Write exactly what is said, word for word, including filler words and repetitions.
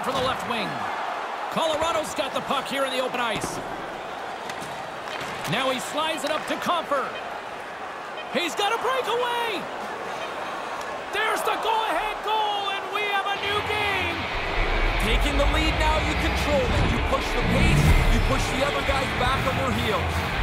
it from the left wing. Colorado's got the puck here in the open ice. Now he slides it up to Compher. He's got a breakaway. There's the go-ahead goal, and we have a new game. Taking the lead now, you control it. You push the pace, you push the other guys back on their heels.